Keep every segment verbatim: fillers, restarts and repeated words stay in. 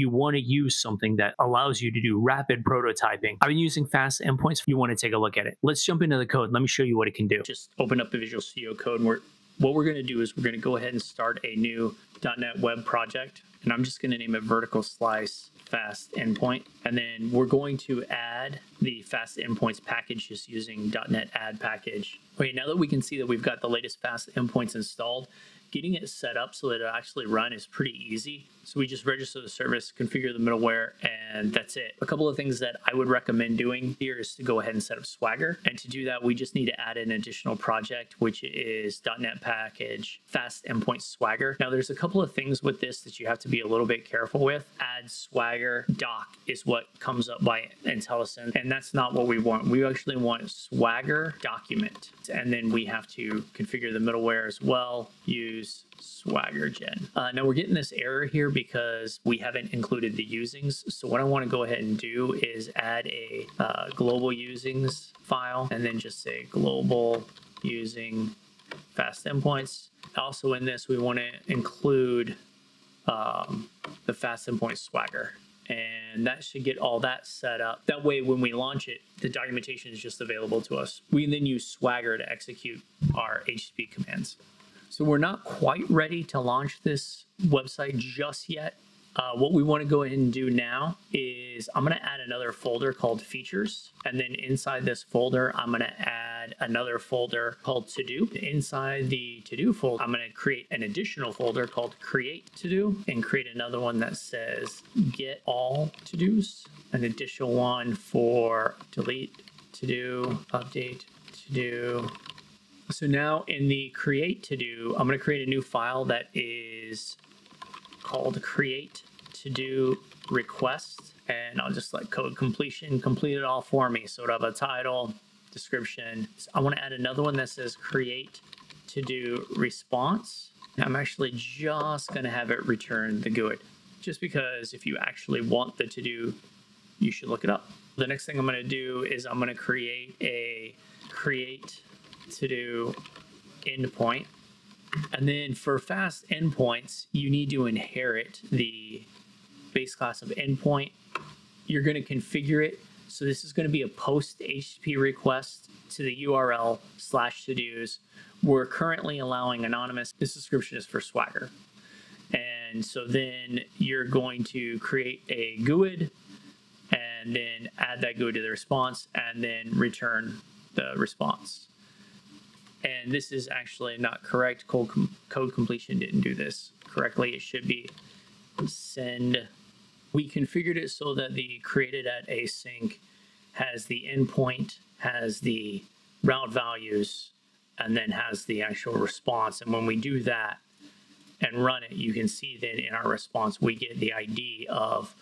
you want to use something that allows you to do rapid prototyping. I've been using FastEndpoints. If you want to take a look at it, let's jump into the code. Let me show you what it can do. Just open up the Visual Studio Code, and we're, what we're going to do is we're going to go ahead and start a new dot net web project, and I'm just going to name it vertical slice fast endpoint, and then we're going to add the FastEndpoints package just using dot net add package. Okay, now that we can see that we've got the latest FastEndpoints installed, getting it set up so that it'll actually run is pretty easy. So we just register the service, configure the middleware, and that's it. A couple of things that I would recommend doing here is to go ahead and set up Swagger. And to do that, we just need to add an additional project, which is dot net package FastEndpoints Swagger. Now, there's a couple of things with this that you have to be a little bit careful with. Add Swagger doc is what comes up by IntelliSense, and that's not what we want. We actually want Swagger document, and then we have to configure the middleware as well. Use Swagger gen. Uh, now we're getting this error here because we haven't included the usings. So what I want to go ahead and do is add a uh, global usings file, and then just say global using FastEndpoints. Also in this, we want to include um, the FastEndpoints Swagger. And that should get all that set up. That way, when we launch it, the documentation is just available to us. We can then use Swagger to execute our H T T P commands. So we're not quite ready to launch this website just yet. Uh, what we want to go ahead and do now is I'm going to add another folder called features. And then inside this folder, I'm going to add another folder called to do. Inside the to do folder, I'm going to create an additional folder called create to do, and create another one that says get all to dos, an additional one for delete to do, update to do. So now in the create to do, I'm going to create a new file that is called create to do request, and I'll just let code completion complete it all for me. So it'll have a title, description. So I want to add another one that says create to do response. I'm actually just going to have it return the good, just because if you actually want the to do, you should look it up. The next thing I'm going to do is I'm going to create a create to do endpoint. And then for FastEndpoints, you need to inherit the base class of endpoint. You're going to configure it. So this is going to be a post H T T P request to the U R L slash to-dos. We're currently allowing anonymous. This description is for Swagger. And so then you're going to create a G U I D and then add that G U I D to the response and then return the response. And this is actually not correct. Code, com code completion didn't do this correctly. It should be send. We configured it so that the created at async has the endpoint, has the route values, and then has the actual response. And when we do that and run it, you can see that in our response, we get the I D of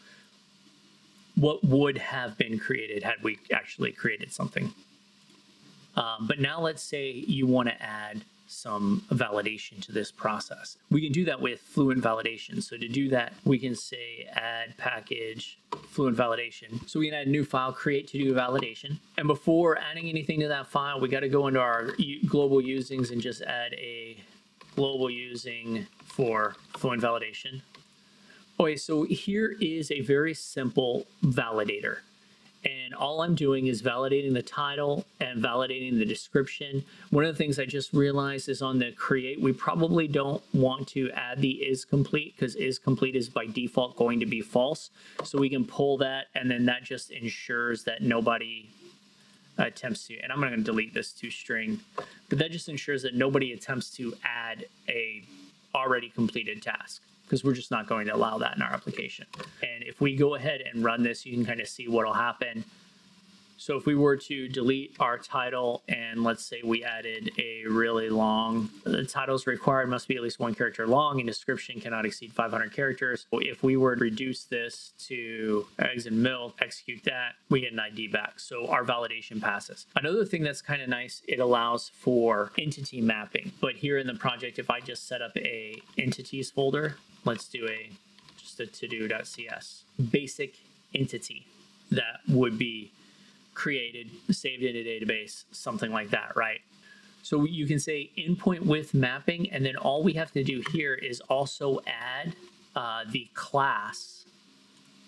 what would have been created had we actually created something. Um, but now let's say you want to add some validation to this process. We can do that with FluentValidation. So to do that, we can say add package FluentValidation. So we can add a new file, create to do validation. And before adding anything to that file, we got to go into our global usings and just add a global using for FluentValidation. Okay, so here is a very simple validator. And all I'm doing is validating the title and validating the description. One of the things I just realized is on the create, we probably don't want to add the is complete because is complete is by default going to be false. So we can pull that, and then that just ensures that nobody attempts to, and I'm going to delete this to string, but that just ensures that nobody attempts to add a already completed task, because we're just not going to allow that in our application. And if we go ahead and run this, you can kind of see what will happen. So if we were to delete our title, and let's say we added a really long, the titles required must be at least one character long, and description cannot exceed five hundred characters. So if we were to reduce this to eggs and milk, execute that, we get an I D back. So our validation passes. Another thing that's kind of nice, it allows for entity mapping. But here in the project, if I just set up a entities folder, let's do a just a to-do.cs basic entity that would be created, saved in a database, something like that, right? So you can say endpoint with mapping, and then all we have to do here is also add uh, the class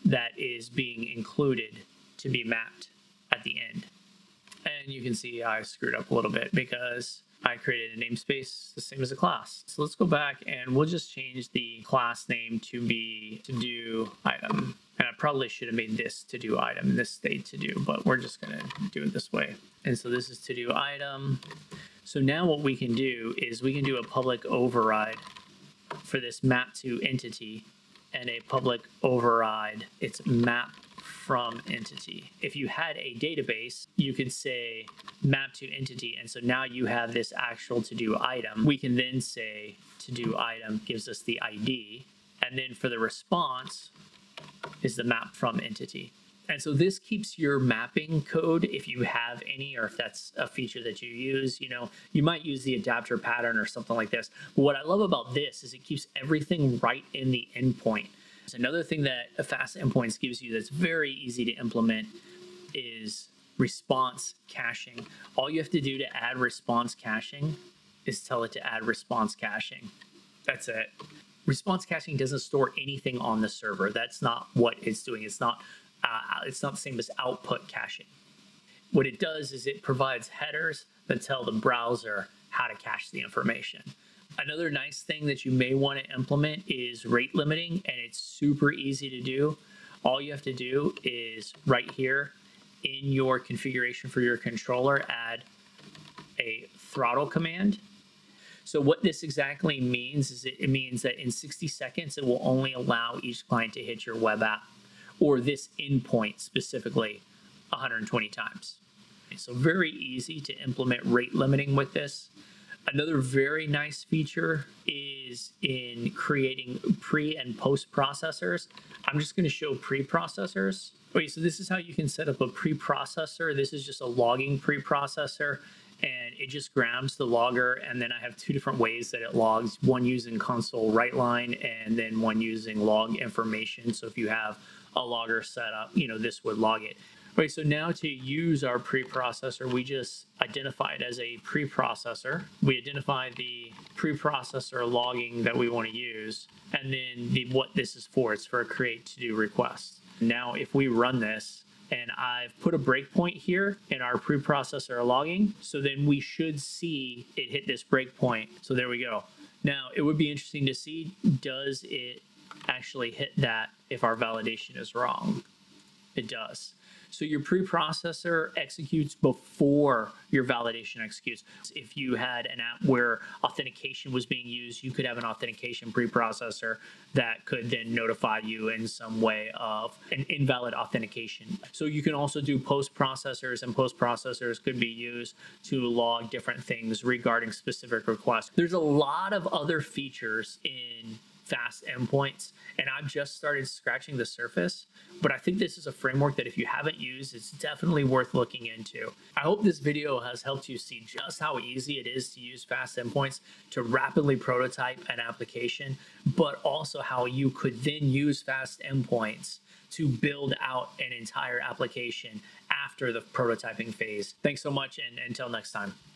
that is being included to be mapped at the end. And you can see I screwed up a little bit because I created a namespace the same as a class. So let's go back and we'll just change the class name to be to do item. And I probably should have made this to do item and this stayed to do, but we're just gonna do it this way. And so this is to do item. So now what we can do is we can do a public override for this map to entity and a public override. It's map from entity. If you had a database, you could say map to entity. And so now you have this actual to do item. We can then say to do item gives us the I D. And then for the response is the map from entity. And so this keeps your mapping code, if you have any, or if that's a feature that you use, you know, you might use the adapter pattern or something like this. But what I love about this is it keeps everything right in the endpoint. So another thing that FastEndpoints gives you that's very easy to implement is response caching. All you have to do to add response caching is tell it to add response caching. That's it. Response caching doesn't store anything on the server. That's not what it's doing. It's not Uh, it's not the same as output caching. What it does is it provides headers that tell the browser how to cache the information. Another nice thing that you may want to implement is rate limiting, and it's super easy to do. All you have to do is right here in your configuration for your controller, add a throttle command. So what this exactly means is it, it means that in sixty seconds, it will only allow each client to hit your web app, or this endpoint specifically, one hundred twenty times. So very easy to implement rate limiting with this. Another very nice feature is in creating pre and post processors. I'm just going to show preprocessors. Okay, so this is how you can set up a preprocessor. This is just a logging preprocessor, and it just grabs the logger, and then I have two different ways that it logs, one using console write line and then one using log information. So if you have a logger set up, you know, this would log it. Okay, so now to use our preprocessor, we just identify it as a preprocessor. We identify the preprocessor logging that we want to use, and then the, what this is for. It's for a create to do request. Now, if we run this, and I've put a breakpoint here in our preprocessor logging, so then we should see it hit this breakpoint. So there we go. Now, it would be interesting to see, does it actually hit that if our validation is wrong? It does. So your preprocessor executes before your validation executes. If you had an app where authentication was being used, you could have an authentication preprocessor that could then notify you in some way of an invalid authentication. So you can also do post processors, and post processors could be used to log different things regarding specific requests. There's a lot of other features in FastEndpoints, and I've just started scratching the surface, but I think this is a framework that if you haven't used, it's definitely worth looking into. I hope this video has helped you see just how easy it is to use FastEndpoints to rapidly prototype an application, but also how you could then use FastEndpoints to build out an entire application after the prototyping phase. Thanks so much, and until next time.